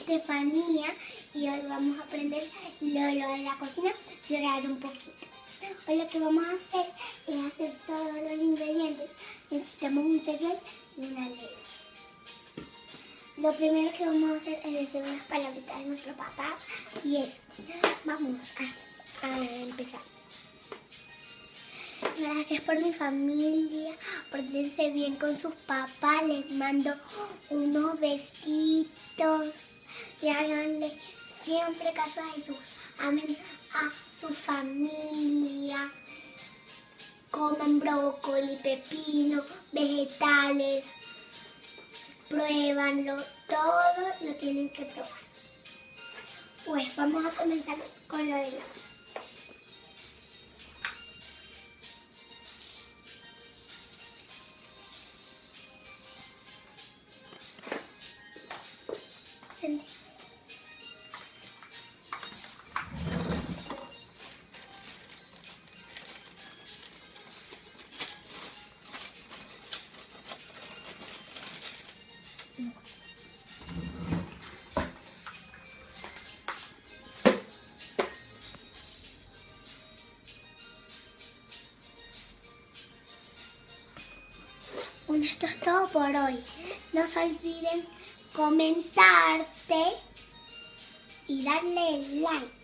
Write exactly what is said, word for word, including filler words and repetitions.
Stefania y hoy vamos a aprender lo, lo de la cocina y orar un poquito. Hoy lo que vamos a hacer es hacer todos los ingredientes. Necesitamos un cereal y una leche. Lo primero que vamos a hacer es decir unas palabritas de nuestros papás y eso. Vamos a, a empezar. Gracias por mi familia, pórtense bien con sus papás, les mando unos besitos y háganle siempre caso a Jesús. Amen a su familia, coman brócoli, pepino, vegetales, pruébanlo, todo lo tienen que probar. Pues vamos a comenzar con lo de la Bueno, esto es todo por hoy. No se olviden comentarte y darle like.